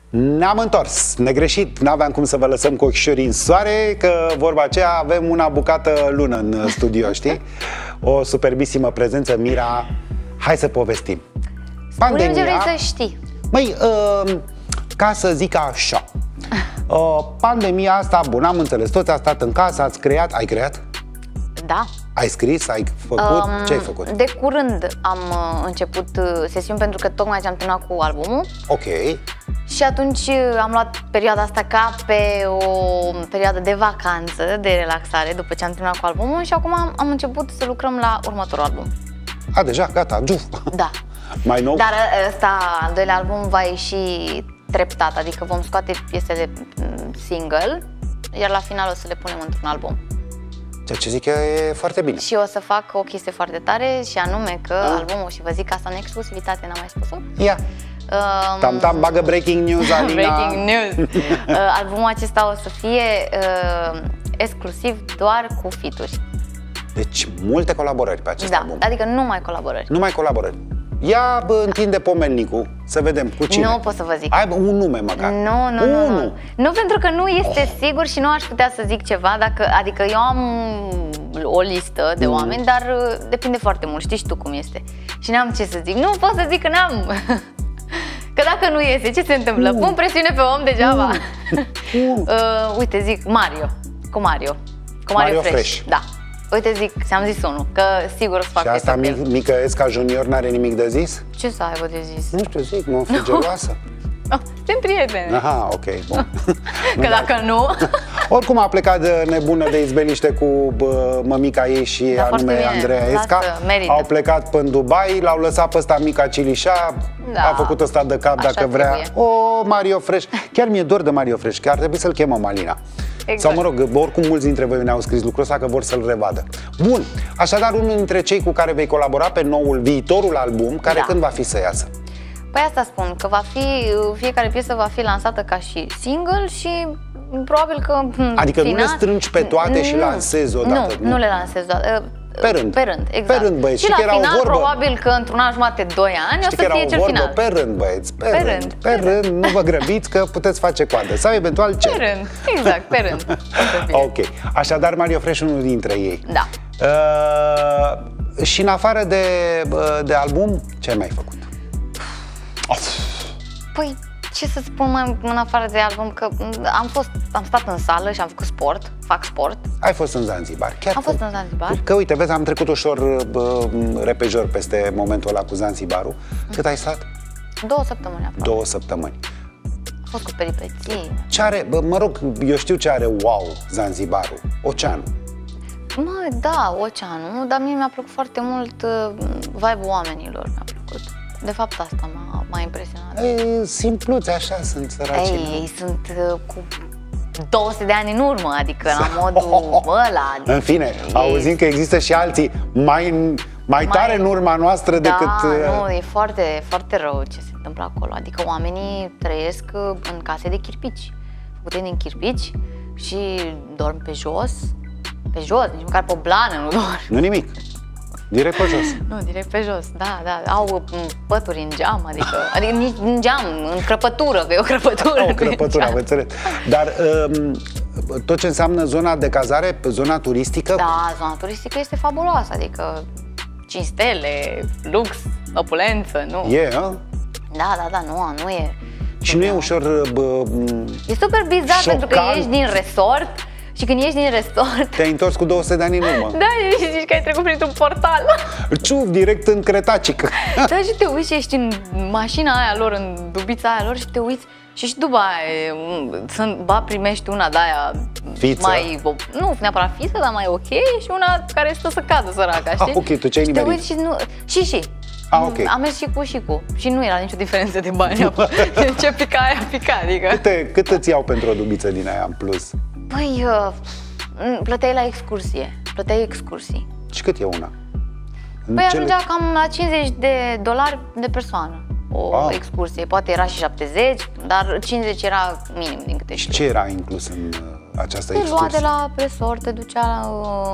Ne-am întors, negreșit, n-aveam cum să vă lăsăm cu ochișorii în soare, că vorba aceea avem una bucată lună în studio, știi? O superbisimă prezență, Mira, hai să povestim. Spune-mi ce vrei să știi. Măi, ca să zic așa, pandemia asta, bun, am înțeles, toți ați stat în casă, ați creat, ai creat? Da. Ai scris, ai făcut, ce ai făcut? De curând am început sesiuni pentru că tocmai ce am terminat cu albumul. Ok. Și atunci am luat perioada asta ca pe o perioadă de vacanță, de relaxare, după ce am terminat cu albumul. Și acum am început să lucrăm la următorul album. A, deja, gata, giuf. Da. Mai nou? Dar ăsta, al doilea album, va ieși treptat, adică vom scoate piese de single, iar la final o să le punem într-un album. Ceea ce zic eu e foarte bine. Și o să fac o chestie foarte tare, și anume că albumul, și vă zic asta în exclusivitate, n-am mai spus-o. Ia. Tam, bagă breaking news, Alina. Breaking news. Albumul acesta o să fie exclusiv doar cu feat-uri. Deci multe colaborări pe acest album. Adică numai colaborări. Numai colaborări. Ia întinde pomelnicul, să vedem cu cine. Nu pot să vă zic. Ai un nume măcar. Nu, pentru că nu este sigur și nu aș putea să zic ceva, adică eu am o listă de oameni, dar depinde foarte mult, știi și tu cum este. Și n-am ce să zic, nu pot să zic că n-am. Că dacă nu iese, ce se întâmplă? Pun presiune pe om degeaba. Uite, zic cu Mario Fresh. Da. Uite, zic, ți-am zis unul, că sigur o să fac. Și asta mică Esca Junior n-are nimic de zis? Ce să aibă de zis? Nu știu, zic, nu fi geloasă. Suntem prieteni. Aha, ok, bun. Că dacă nu... Oricum a plecat de nebună de izbeliște cu mămica ei și anume Andreea Esca. Au plecat până în Dubai, l-au lăsat pe ăsta mica Cilișa, a făcut ăsta de cap dacă vrea. Mario Fresh. Chiar mi-e dor de Mario Fresh, că ar trebui să-l chemăm, Alina. Exact. Sau mă rog, oricum mulți dintre voi ne-au scris lucrul ăsta, că vor să-l revadă. Bun, așadar unul dintre cei cu care vei colabora pe viitorul album, care când va fi să iasă? Păi asta spun, că fiecare piesă va fi lansată ca și single și probabil că adică nu le strângi pe toate și lansezi odată? Nu le lansez odată. Pe rând. Pe rând, exact. Pe rând, băieți. Și la final, probabil că într-un an jumate, 2 ani, o să fie cel final. Pe rând, băieți, pe rând, nu vă grăbiți că puteți face coadă. Sau eventual ce? Pe rând, exact, pe rând. Ok, așadar Mario Fresh, unul dintre ei. Da. Și în afară de album, ce ai mai făcut? Păi, ce să spun mai în afară de album, că am stat în sală și am făcut sport, fac sport. Ai fost în Zanzibar, chiar? Am fost în Zanzibar. Că uite, vezi, am trecut ușor repejor peste momentul ăla cu Zanzibarul. Cât ai stat? 2 săptămâni aproape. 2 săptămâni. A fost cu peripeții. Ce are, mă rog, eu știu ce are wow Zanzibarul, oceanul. Mă, da, oceanul, dar mie mi-a plăcut foarte mult vibe-ul oamenilor, mi-a plăcut. De fapt, asta m-a impresionat. Simpluți, așa sunt săracii. Ei sunt cu 200 de ani în urmă, adică la modul ăla. În fine, auzim că există și alții mai tare în urma noastră decât... Da, nu, e foarte, foarte rău ce se întâmplă acolo. Adică oamenii trăiesc în case de chirpici, făcute din chirpici și dorm pe jos, nici măcar pe blană nu dorm. Nu nimic. Direct pe jos. Nu, direct pe jos, da. Au pături în geam, adică nici în geam, în crăpătură, că e o crăpătură. O crăpătură, am înțeles. Dar tot ce înseamnă zona de cazare, zona turistică? Da, zona turistică este fabuloasă, adică 5 stele, lux, opulență, nu? Da, nu e. Și nu e ușor... E super bizar pentru că ești din resort. Și când ieși din resort... Te-ai întors cu 200 de ani în urmă. Da, și zici că ai trecut printr-un portal. Ciuf, direct în Cretacic. Da, și te uiți și ești în mașina aia lor, în dubița aia lor și te uiți și după aia primești una de-aia mai... Nu neapărat fiță, dar mai ok, și una care stă să cadă, săraca, știi? Ok, tu ce-ai nimerit? Și te uiți și okay. Am mers și cu. Și nu era nicio diferență de bani. Ce pica aia, pica, adică... Cât îți iau pentru o dubiță din aia în plus? Păi, plăteai la excursie, plăteai excursii. Și cât e una? Păi ajungea cam la $50 de persoană o excursie. Poate era și 70, dar 50 era minim din câte știu. Și ce era inclus în această excursie? Te lua de la resort, te ducea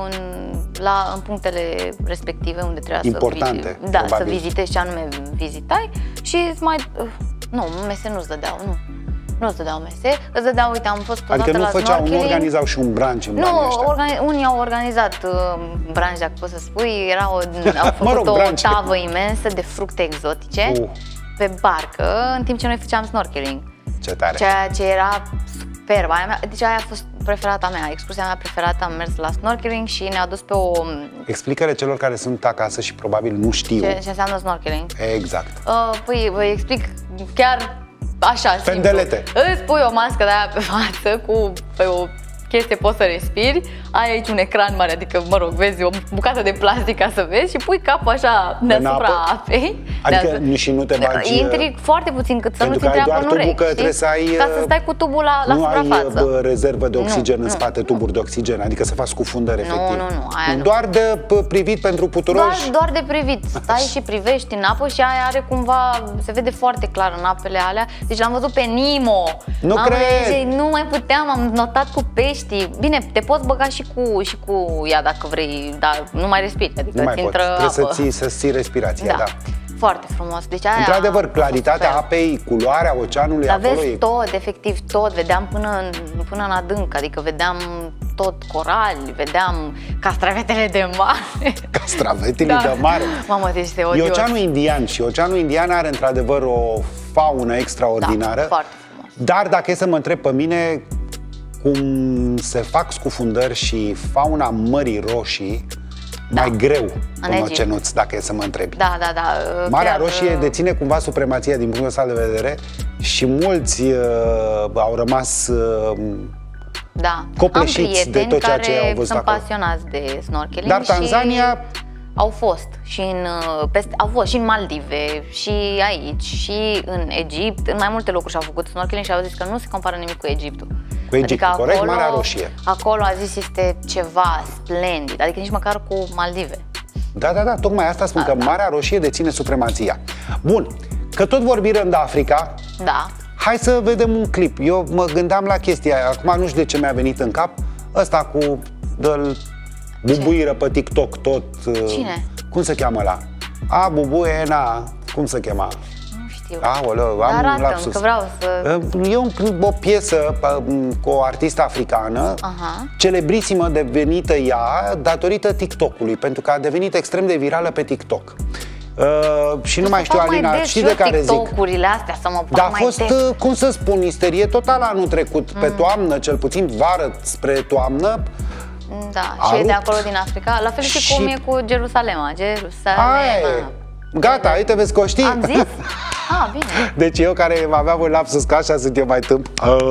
în punctele respective unde trebuia să vizitezi ce anume vizitai și mai... Nu, mese nu-ți dădeau, nu. Nu îți dădeau mese, îți dădeau, uite, am fost odată la snorkeling. Nu organizau și un brunch în banii ăștia? Nu, unii au organizat brunch, dacă poți să spui, au făcut o tavă imensă de fructe exotice pe barcă, în timp ce noi făceam snorkeling. Ce tare! Ceea ce era superb. Deci aia a fost preferata mea, excursia mea preferată, am mers la snorkeling și ne-a dus pe o... Explică-le celor care sunt acasă și probabil nu știu. Ce înseamnă snorkeling? Exact. Păi, vă explic chiar așa, pendelete. Simplu. Îți pui o mască de aia pe față cu o chestie, poți să respiri, ai aici un ecran mare, adică, mă rog, vezi o bucată de plastic ca să vezi și pui capul așa deasupra apei. Adică și nu te bagi... Intri foarte puțin, cât să nu-ți intre apă în urechi, ca să stai cu tubul la suprafață. Nu ai rezervă de oxigen în spate, tuburi de oxigen, adică să faci scufundări efectiv. Nu. Doar de privit pentru puturoși? Doar de privit. Stai și privești în apă și aia are cumva, se vede foarte clar în apele alea. Deci l-am văzut pe Nemo. Nu cred! Nu mai puteam, am notat cu pești. Bine, te poți băga și cu ea dacă vrei, dar nu mai respiri, adică nu mai intră apă. Trebuie să ții respirația, da. Foarte frumos. Deci aia, într-adevăr, claritatea apei, culoarea oceanului dar acolo vezi tot, efectiv tot, vedeam până în adânc, adică vedeam tot corali, vedeam castravetele de mare. Castravetele de mare? Mamă, deci este odios. E Oceanul Indian și Oceanul Indian are într-adevăr o faună extraordinară. Da, foarte frumos. Dar dacă e să mă întreb pe mine cum se fac scufundări și fauna Mării Roșii, mai greu în oceanuț, dacă e să mă întrebi. Da. Marea Roșie deține cumva supremația din punctul ăsta de vedere și mulți au rămas copleșiți de tot ceea ce au văzut acolo. Sunt pasionați de snorkeling. Dar Tanzania... Au fost și în Maldive, și aici, și în Egipt, în mai multe locuri și-au făcut snorkeling și au zis că nu se compară nimic cu Egiptul. Cu Egiptul, adică corect, Marea Roșie. Acolo a zis este ceva splendid, adică nici măcar cu Maldive. Da, tocmai asta spun, că Marea Roșie deține supremația. Bun, că tot vorbim de Africa, hai să vedem un clip. Eu mă gândeam la chestia aia, acum nu știu de ce mi-a venit în cap, ăsta cu bubuiră pe TikTok tot. Cine? Cum se cheamă ăla? Bubuena, cum se chema? Nu știu. Aoleu, am un lapsus. Că vreau să... E o piesă cu o artistă africană, celebrisimă, devenită ea datorită TikTok-ului, pentru că a devenit extrem de virală pe TikTok. Și nu mai știu, Alina, știi de care zic? TikTok-urile astea să mă dar a fost, cum să spun, isterie totală anul trecut, pe toamnă, cel puțin vară spre toamnă. Da, și e de acolo din Africa. La fel și cum e cu Jerusalema. Gata, uite, vezi că o știi. Am zis? Bine. Deci eu care aveam un lapsus, că așa sunt eu mai tâmp.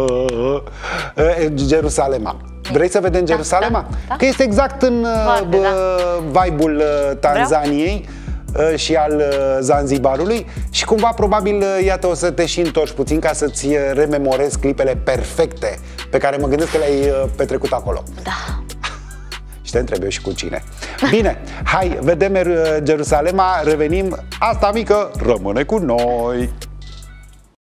Jerusalema. Vrei să vedem Jerusalema? Da. Că este exact în vibe-ul Tanzaniei și al Zanzibarului și cumva probabil, iată, o să te și întorci puțin ca să-ți rememorezi clipele perfecte pe care mă gândesc că le-ai petrecut acolo. Da. Și te întreb eu și cu cine. Bine, hai, vedem Jerusalema, revenim. Asta mică rămâne cu noi.